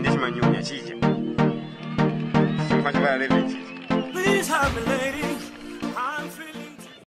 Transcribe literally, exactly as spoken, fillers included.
Nende chimanyunya chicha. Simfanye vale vichi. Please help me, lady. I'm feeling